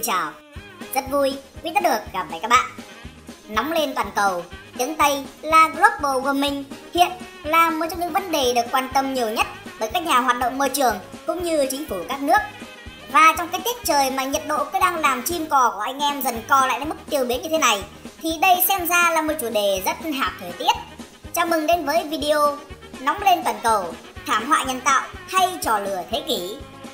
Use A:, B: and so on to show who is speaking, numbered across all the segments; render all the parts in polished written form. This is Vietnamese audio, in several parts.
A: chào. Rất vui vì đã được gặp lại các bạn. Nóng lên toàn cầu, tiếng Tây là Global Warming hiện là một trong những vấn đề được quan tâm nhiều nhất bởi các nhà hoạt động môi trường cũng như chính phủ các nước. Và trong cái tiết trời mà nhiệt độ cứ đang làm chim cò của anh em dần co lại đến mức tiêu biến như thế này, thì đây xem ra là một chủ đề rất hợp thời tiết. Chào mừng đến với video Nóng lên toàn cầu, thảm họa nhân tạo hay trò lừa thế kỷ.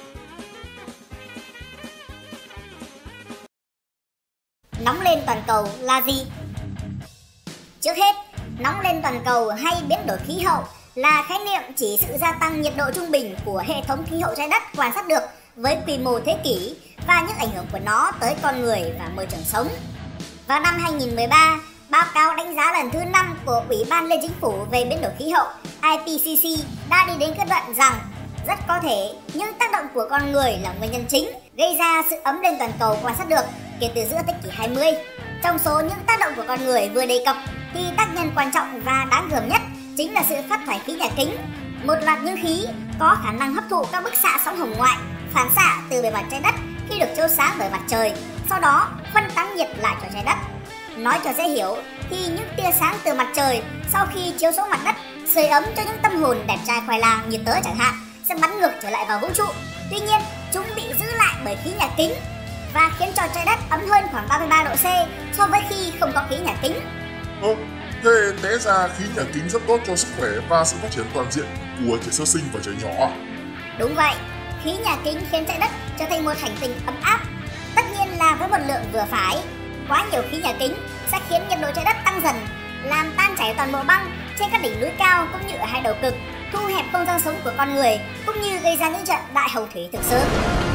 A: Nóng lên toàn cầu là gì? Trước hết, nóng lên toàn cầu hay biến đổi khí hậu là khái niệm chỉ sự gia tăng nhiệt độ trung bình của hệ thống khí hậu trái đất quan sát được với quy mô thế kỷ và những ảnh hưởng của nó tới con người và môi trường sống. Vào năm 2013, báo cáo đánh giá lần thứ 5 của Ủy ban Liên Chính phủ về biến đổi khí hậu IPCC đã đi đến kết luận rằng rất có thể những tác động của con người là nguyên nhân chính gây ra sự ấm lên toàn cầu quan sát được kể từ giữa thế kỷ 20. Trong số những tác động của con người vừa đề cập thì tác nhân quan trọng và đáng gờm nhất chính là sự phát thải khí nhà kính, một loạt những khí có khả năng hấp thụ các bức xạ sóng hồng ngoại phản xạ từ bề mặt trái đất khi được chiếu sáng bởi mặt trời, sau đó phân tán nhiệt lại cho trái đất. Nói cho dễ hiểu thì những tia sáng từ mặt trời sau khi chiếu xuống mặt đất sưởi ấm cho những tâm hồn đẹp trai khoai lang như tớ chẳng hạn sẽ bắn ngược trở lại vào vũ trụ. Tuy nhiên chúng bị giữ lại bởi khí nhà kính và khiến cho trái đất ấm hơn khoảng 33 độ C so với khi không có khí nhà kính.
B: Thế té ra khí nhà kính rất tốt cho sức khỏe và sự phát triển toàn diện của trẻ sơ sinh và trẻ nhỏ.
A: Đúng vậy, khí nhà kính khiến trái đất trở thành một hành tinh ấm áp. Tất nhiên là với một lượng vừa phải. Quá nhiều khí nhà kính sẽ khiến nhiệt độ trái đất tăng dần, làm tan chảy toàn bộ băng trên các đỉnh núi cao cũng như ở hai đầu cực, thu hẹp không gian sống của con người cũng như gây ra những trận đại hồng thủy thực sự.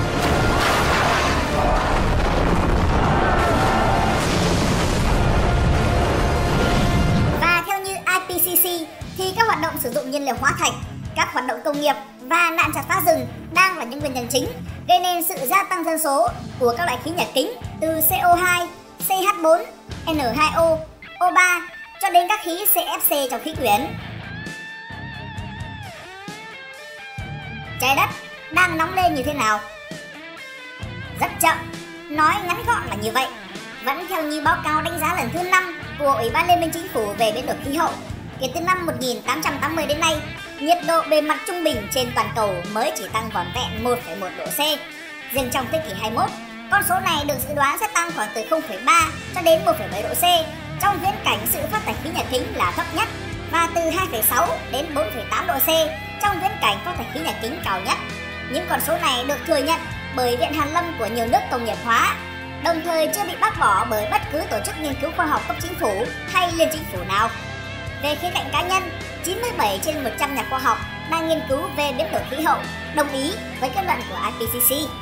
A: Và theo như IPCC thì các hoạt động sử dụng nhiên liệu hóa thạch, các hoạt động công nghiệp và nạn chặt phá rừng đang là những nguyên nhân chính gây nên sự gia tăng dân số của các loại khí nhà kính từ CO2, CH4, N2O, O3 cho đến các khí CFC trong khí quyển. Trái đất đang nóng lên như thế nào? Rất chậm, nói ngắn gọn là như vậy. Vẫn theo như báo cáo đánh giá lần thứ 5 của Ủy ban Liên minh Chính phủ về biến đổi khí hậu, kể từ năm 1880 đến nay, nhiệt độ bề mặt trung bình trên toàn cầu mới chỉ tăng vỏn vẹn 1,1 độ C. Riêng trong thế kỷ 21, con số này được dự đoán sẽ tăng khoảng từ 0,3 cho đến 1,7 độ C trong viễn cảnh sự phát thải khí nhà kính là thấp nhất và từ 2,6 đến 4,8 độ C trong viễn cảnh phát thải khí nhà kính cao nhất. Những con số này được thừa nhận bởi Viện Hàn lâm của nhiều nước công nghiệp hóa, đồng thời chưa bị bác bỏ bởi bất cứ tổ chức nghiên cứu khoa học cấp chính phủ hay liên chính phủ nào. Về khía cạnh cá nhân, 97 trên 100 nhà khoa học đang nghiên cứu về biến đổi khí hậu đồng ý với kết luận của IPCC.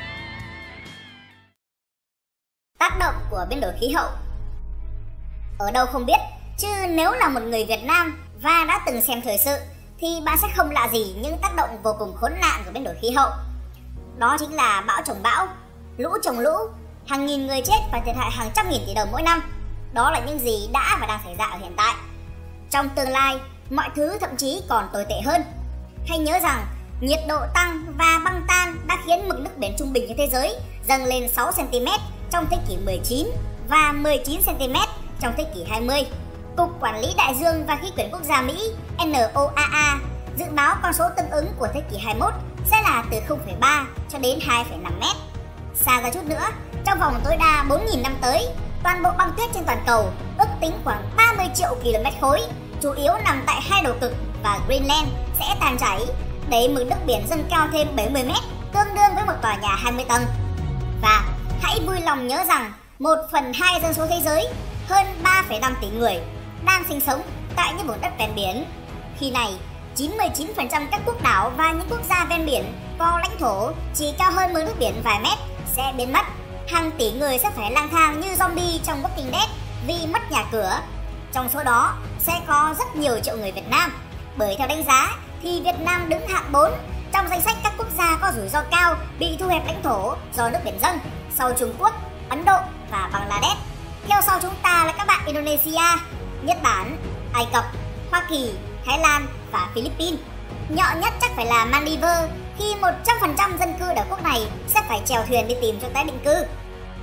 A: Tác động của biến đổi khí hậu ở đâu không biết, chứ nếu là một người Việt Nam và đã từng xem thời sự thì bạn sẽ không lạ gì những tác động vô cùng khốn nạn của biến đổi khí hậu. Đó chính là bão chồng bão, lũ chồng lũ, hàng nghìn người chết và thiệt hại hàng trăm nghìn tỷ đồng mỗi năm. Đó là những gì đã và đang xảy ra ở hiện tại. Trong tương lai, mọi thứ thậm chí còn tồi tệ hơn. Hãy nhớ rằng nhiệt độ tăng và băng tan đã khiến mực nước biển trung bình trên thế giới dâng lên 6 cm trong thế kỷ 19 và 19 cm trong thế kỷ 20. Cục Quản lý Đại dương và Khí quyển Quốc gia Mỹ NOAA dự báo con số tương ứng của thế kỷ 21 sẽ là từ 0,3 cho đến 2,5 mét. Xa ra chút nữa, trong vòng tối đa 4.000 năm tới, toàn bộ băng tuyết trên toàn cầu ước tính khoảng 30 triệu km khối, chủ yếu nằm tại hai đầu cực và Greenland sẽ tan chảy, đẩy mực nước biển dâng cao thêm 70 mét, tương đương với một tòa nhà 20 tầng. Và hãy vui lòng nhớ rằng 1/2 dân số thế giới, hơn 3,5 tỷ người, đang sinh sống tại những vùng đất ven biển. Khi này, 99% các quốc đảo và những quốc gia ven biển có lãnh thổ chỉ cao hơn mực nước biển vài mét sẽ biến mất. Hàng tỷ người sẽ phải lang thang như zombie trong Walking Dead vì mất nhà cửa. Trong số đó sẽ có rất nhiều triệu người Việt Nam. Bởi theo đánh giá thì Việt Nam đứng hạng 4 trong danh sách các quốc gia có rủi ro cao bị thu hẹp lãnh thổ do nước biển dâng, sau Trung Quốc, Ấn Độ và Bangladesh. Theo sau chúng ta là các bạn Indonesia, Nhật Bản, Ai Cập, Hoa Kỳ, Thái Lan và Philippines. Nhỏ nhất chắc phải là Maldives khi 100% dân cư đảo quốc này sẽ phải chèo thuyền đi tìm chỗ tái định cư.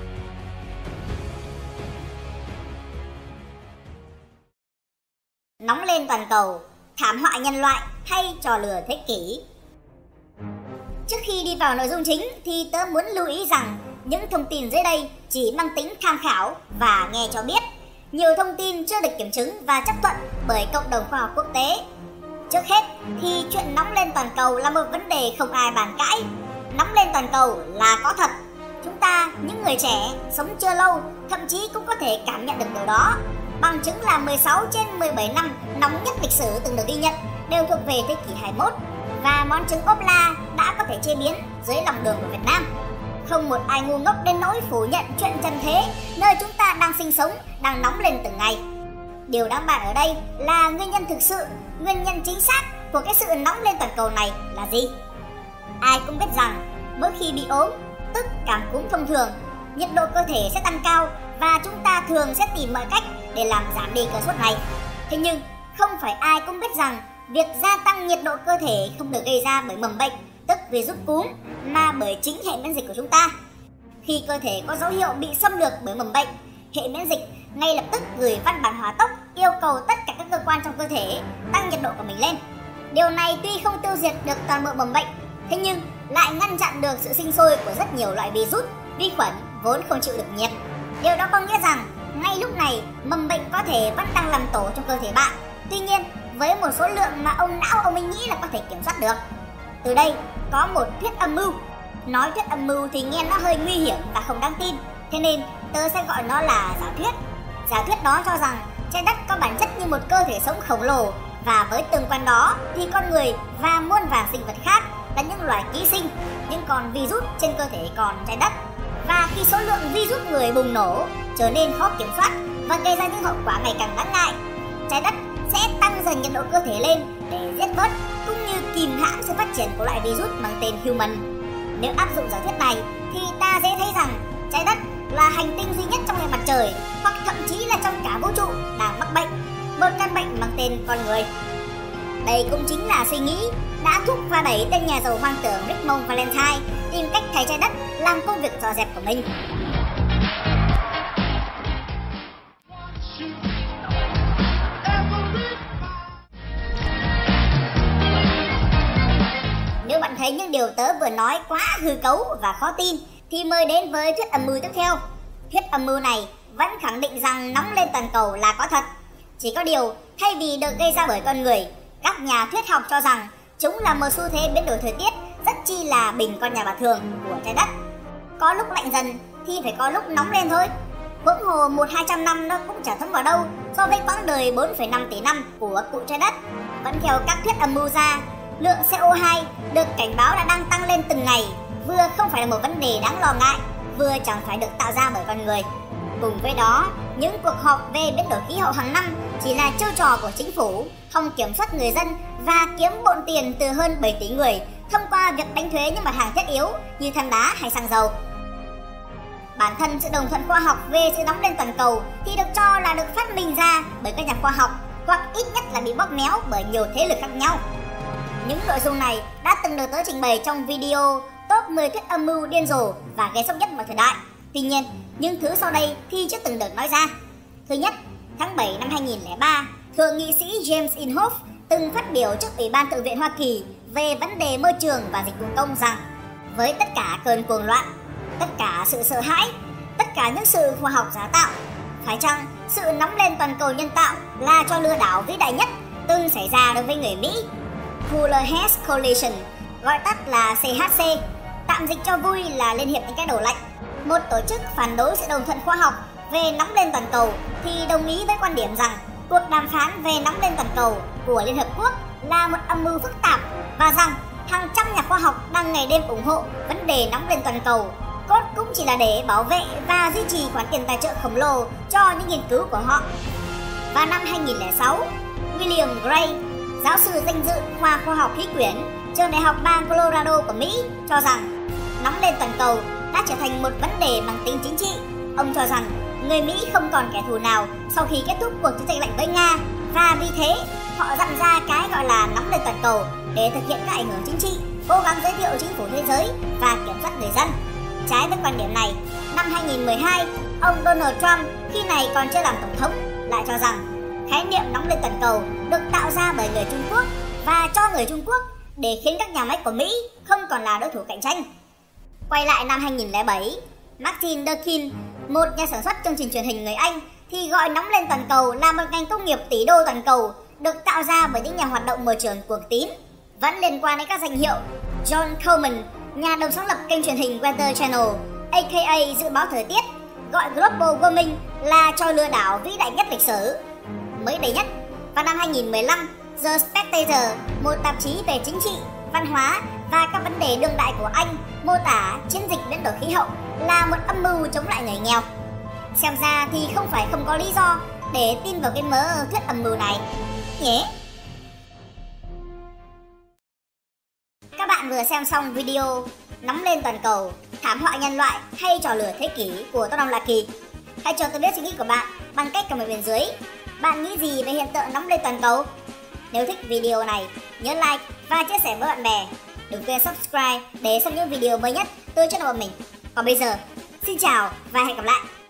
A: nóng lên toàn cầu, thảm họa nhân loại hay trò lừa thế kỷ. Trước khi đi vào nội dung chính thì tớ muốn lưu ý rằng những thông tin dưới đây chỉ mang tính tham khảo và nghe cho biết. Nhiều thông tin chưa được kiểm chứng và chấp thuận bởi cộng đồng khoa học quốc tế. Trước hết thì chuyện nóng lên toàn cầu là một vấn đề không ai bàn cãi. Nóng lên toàn cầu là có thật. Chúng ta, những người trẻ, sống chưa lâu, thậm chí cũng có thể cảm nhận được điều đó. Bằng chứng là 16 trên 17 năm nóng nhất lịch sử từng được ghi nhận đều thuộc về thế kỷ 21. Và món trứng ốp la đã có thể chế biến dưới lòng đường của Việt Nam. Không một ai ngu ngốc đến nỗi phủ nhận chuyện trần thế, nơi chúng ta đang sinh sống, đang nóng lên từng ngày. Điều đáng bàn ở đây là nguyên nhân thực sự, nguyên nhân chính xác của cái sự nóng lên toàn cầu này là gì? Ai cũng biết rằng mỗi khi bị ốm, tức cảm cúm thông thường, nhiệt độ cơ thể sẽ tăng cao và chúng ta thường sẽ tìm mọi cách để làm giảm đi cơn sốt này. Thế nhưng không phải ai cũng biết rằng việc gia tăng nhiệt độ cơ thể không được gây ra bởi mầm bệnh, tức virus cúm, mà bởi chính hệ miễn dịch của chúng ta. Khi cơ thể có dấu hiệu bị xâm lược bởi mầm bệnh, hệ miễn dịch ngay lập tức gửi văn bản hỏa tốc yêu cầu tất cả các cơ quan trong cơ thể tăng nhiệt độ của mình lên. Điều này tuy không tiêu diệt được toàn bộ mầm bệnh, thế nhưng lại ngăn chặn được sự sinh sôi của rất nhiều loại virus, vi khuẩn vốn không chịu được nhiệt. Điều đó có nghĩa rằng ngay lúc này mầm bệnh có thể vẫn đang làm tổ trong cơ thể bạn. Tuy nhiên với một số lượng mà ông ấy nghĩ là có thể kiểm soát được. Từ đây có một thuyết âm mưu. Nói thuyết âm mưu thì nghe nó hơi nguy hiểm và không đáng tin, thế nên tớ sẽ gọi nó là giả thuyết. Giả thuyết đó cho rằng trái đất có bản chất như một cơ thể sống khổng lồ, và với tương quan đó thì con người và muôn vàn sinh vật khác là những loài ký sinh, những con virus trên cơ thể con trái đất. Và khi số lượng virus người bùng nổ trở nên khó kiểm soát và gây ra những hậu quả ngày càng đáng ngại, trái đất sẽ tăng dần nhiệt độ cơ thể lên để giết bớt cũng như kìm hãm sự phát triển của loại virus mang tên human. Nếu áp dụng giả thuyết này thì ta dễ thấy rằng trái đất là hành tinh duy nhất trong hệ mặt trời, hoặc thậm chí là trong cả vũ trụ đang mắc bệnh, một căn bệnh mang tên con người. Đây cũng chính là suy nghĩ đã thúc và đẩy tên nhà giàu hoang tưởng Richmond Valentine tìm cách thay trái đất làm công việc dọn dẹp của mình. Nếu bạn thấy những điều tớ vừa nói quá hư cấu và khó tin thì mời đến với thuyết âm mưu tiếp theo. Thuyết âm mưu này vẫn khẳng định rằng nóng lên toàn cầu là có thật. Chỉ có điều, thay vì được gây ra bởi con người, các nhà thuyết học cho rằng chúng là một xu thế biến đổi thời tiết rất chi là bình con nhà bà thường của trái đất. Có lúc lạnh dần thì phải có lúc nóng lên thôi. Huống hồ 100-200 năm nó cũng chả thấm vào đâu so với quãng đời 4,5 tỷ năm của cụ trái đất. Vẫn theo các thuyết âm mưu ra, lượng CO2 được cảnh báo là đang tăng lên từng ngày, vừa không phải là một vấn đề đáng lo ngại, vừa chẳng phải được tạo ra bởi con người. Cùng với đó, những cuộc họp về biến đổi khí hậu hàng năm chỉ là trêu trò của chính phủ, không kiểm soát người dân và kiếm bộn tiền từ hơn 7 tỷ người thông qua việc đánh thuế những mặt hàng thiết yếu như than đá hay xăng dầu. Bản thân sự đồng thuận khoa học về sự nóng lên toàn cầu thì được cho là được phát minh ra bởi các nhà khoa học, hoặc ít nhất là bị bóp méo bởi nhiều thế lực khác nhau. Những nội dung này đã từng được tớ trình bày trong video top 10 thuyết âm mưu điên rồ và gây sốc nhất mọi thời đại. Tuy nhiên, những thứ sau đây thì chưa từng được nói ra. Thứ nhất, tháng 7 năm 2003, Thượng nghị sĩ James Inhofe từng phát biểu trước Ủy ban Thượng viện Hoa Kỳ về vấn đề môi trường và dịch vụ công rằng với tất cả cơn cuồng loạn, tất cả sự sợ hãi, tất cả những sự khoa học giả tạo, phải chăng sự nóng lên toàn cầu nhân tạo là trò lừa đảo vĩ đại nhất từng xảy ra đối với người Mỹ? Cooler-Heads Coalition, gọi tắt là CHC, tạm dịch cho vui là Liên hiệp những cái đầu lạnh, một tổ chức phản đối sự đồng thuận khoa học về nóng lên toàn cầu, thì đồng ý với quan điểm rằng cuộc đàm phán về nóng lên toàn cầu của Liên Hợp Quốc là một âm mưu phức tạp, và rằng hàng trăm nhà khoa học đang ngày đêm ủng hộ vấn đề nóng lên toàn cầu, cốt cũng chỉ là để bảo vệ và duy trì khoản tiền tài trợ khổng lồ cho những nghiên cứu của họ. Và năm 2006, William Gray, giáo sư danh dự khoa khoa học khí quyển, trường đại học bang Colorado của Mỹ, cho rằng nóng lên toàn cầu đã trở thành một vấn đề mang tính chính trị. Ông cho rằng người Mỹ không còn kẻ thù nào sau khi kết thúc cuộc chiến tranh lạnh với Nga, và vì thế họ dặn ra cái gọi là nóng lên toàn cầu để thực hiện các ảnh hưởng chính trị, cố gắng giới thiệu chính phủ thế giới và kiểm soát người dân. Trái với quan điểm này, năm 2012, ông Donald Trump, khi này còn chưa làm tổng thống, lại cho rằng khái niệm nóng lên toàn cầu được tạo ra bởi người Trung Quốc và cho người Trung Quốc để khiến các nhà máy của Mỹ không còn là đối thủ cạnh tranh. Quay lại năm 2007, Martin Durkheim, một nhà sản xuất chương trình truyền hình người Anh, thì gọi nóng lên toàn cầu là một ngành công nghiệp tỷ đô toàn cầu được tạo ra bởi những nhà hoạt động môi trường cuồng tín. Vẫn liên quan đến các danh hiệu, John Coleman, nhà đồng sáng lập kênh truyền hình Weather Channel, aka dự báo thời tiết, gọi global warming là trò lừa đảo vĩ đại nhất lịch sử. Mới đây nhất, vào năm 2015, The Spectator, một tạp chí về chính trị, văn hóa và các vấn đề đương đại của Anh, mô tả chiến dịch biến đổi khí hậu là một âm mưu chống lại người nghèo. Xem ra thì không phải không có lý do để tin vào cái mớ thuyết âm mưu này nhé. Các bạn vừa xem xong video nóng lên toàn cầu, thảm họa nhân loại hay trò lừa thế kỷ của Top Năm La Kỳ. Hãy cho tôi biết suy nghĩ của bạn bằng cách comment bên dưới. Bạn nghĩ gì về hiện tượng nóng lên toàn cầu? Nếu thích video này, nhớ like và chia sẻ với bạn bè. Đừng quên subscribe để xem những video mới nhất từ channel của mình. Còn bây giờ, xin chào và hẹn gặp lại.